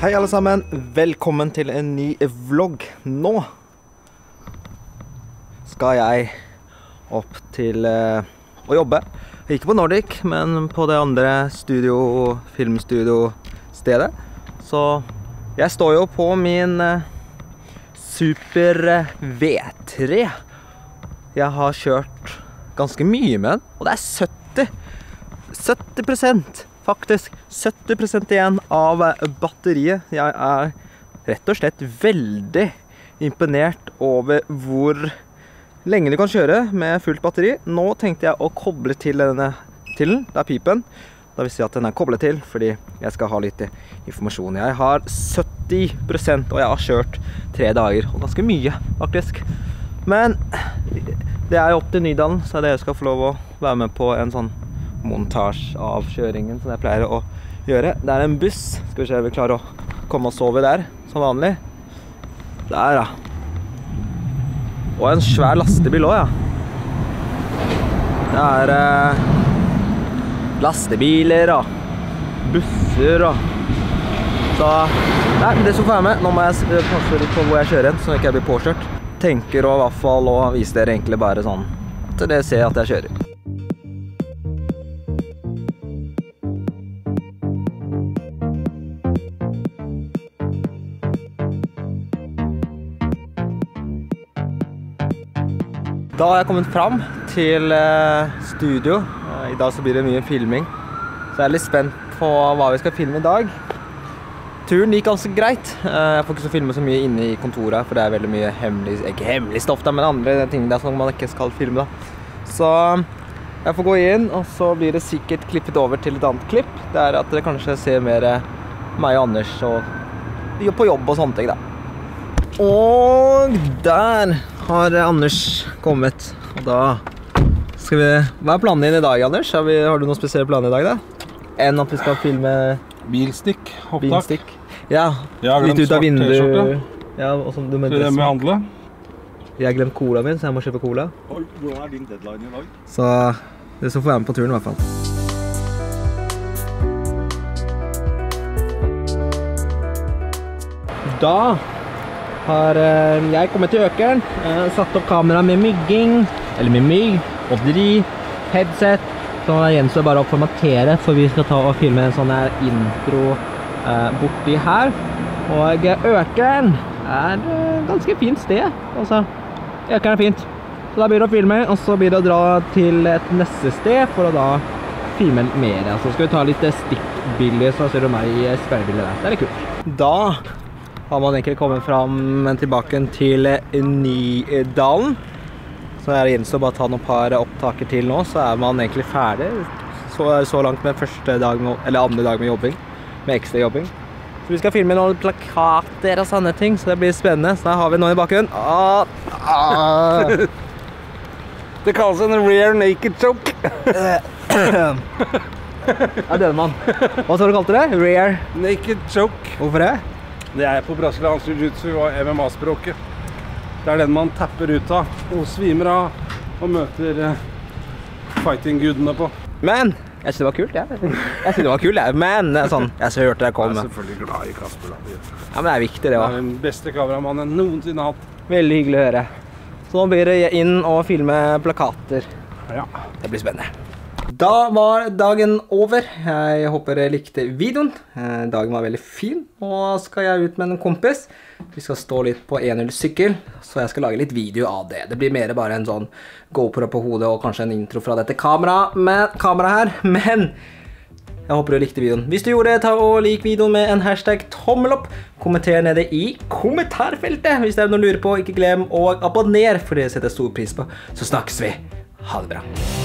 Hei alle sammen, velkommen til en ny vlogg. Nå skal jeg opp til å jobbe. Ikke på Nordic, men på det andre filmstudio-stedet. Så jeg står jo på min Super V3. Jeg har kjørt ganske mye med den, og det er 70% faktisk 70% igjen av batteriet. Jeg er rett og slett veldig imponert over hvor lenge du kan kjøre med fullt batteri. Nå tenkte jeg å koble til denne til, det er pipen. Da vil jeg si at den er koblet til, fordi jeg skal ha litt informasjon. Jeg har 70%, og jeg har kjørt 3 dager, og ganske mye faktisk. Men det er jo opp til Nydalen, så det jeg skal få lov å være med på en sånn montasje av kjøringen som jeg pleier å gjøre. Det er en buss. Skal vi se om vi klarer å komme oss over der, som vanlig. Der da. Og en svær lastebil også, ja. Det er lastebiler og busser og... Så, nei, det som får være med. Nå må jeg passe litt på hvor jeg kjører hen, så jeg ikke blir påkjørt. Tenker å i hvert fall å vise dere egentlig bare sånn, til dere ser at jeg kjører. Da har jeg kommet fram til studio. I dag så blir det mye filming. Så jeg er litt spent på hva vi skal filme i dag. Turen gikk ganske greit. Jeg får ikke så filme så mye inne i kontoret, for det er veldig mye hemmelig, ikke hemmelig stoff da, men andre ting der som man ikke skal filme da. Så jeg får gå inn, og så blir det sikkert klippet over til et annet klipp. Det er at dere kanskje ser mer meg og Anders og på jobb og sånne ting da. Og der har Anders kommet, og da skal vi... Hva er planen din i dag, Anders? Har du noen spesielle planer i dag da? Enn at vi skal filme... Bilstikk, opptak. Ja, litt ut av vinduet. Ja, og som du mener... Så det med handle. Jeg har glemt cola min, så jeg må kjøpe cola. Oi, hvordan er din deadline i dag? Så det så får jeg med på turen i hvert fall. Da har jeg kommet til økeren, satt opp kamera med mygging, eller med mygg, batteri, headset, så det gjenstår bare å formatere, for vi skal ta og filme en sånn her intro borti her. Og økeren er et ganske fint sted, altså, økeren er fint. Så da blir det å filme, og så blir det å dra til et neste sted for å da filme mer. Så skal vi ta litt stikkbilder, så ser du meg i speilbildet der. Det er litt kult. Da har man egentlig kommet fram tilbake til Nydalen. Så er det gjenstår bare å ta noen par opptaker til nå, så er man egentlig ferdig. Så langt med første dag, eller andre dag med jobbing, med ekstra jobbing. Så vi skal filme noen plakater og sånne ting, så det blir spennende. Så da har vi noen i bakgrunnen. Det kalles en rear naked choke. Ja, denne mann. Hva så du kalte det? Rear naked choke. Hvorfor det? Det er på brasiliansk jiu-jitsu og MMA-språket. Det er den man tapper ut av og svimer av og møter fighting-gudene på. Men, jeg synes det var kult, ja. Jeg synes det var kult, ja. Men, sånn, jeg så hørte jeg kom. Jeg er selvfølgelig glad i Kasper. Da. Ja, men det er viktig det også. Det er den beste kameramannen noensinne hatt. Veldig hyggelig å høre. Så nå blir det inn og filme plakater. Ja. Det blir spennende. Da var dagen over. Jeg håper dere likte videoen. Dagen var veldig fin. Nå skal jeg ut med en kompis. Vi skal stå litt på 1-0-sykkel, så jeg skal lage litt video av det. Det blir mer bare en sånn GoPro på hodet og kanskje en intro fra dette kameraet her. Men jeg håper du likte videoen. Hvis du gjorde det, ta og lik videoen med en hashtag tommel opp. Kommenter nede i kommentarfeltet hvis det er noe å lure på. Ikke glem å abonnere, for det setter jeg stor pris på. Så snakkes vi. Ha det bra.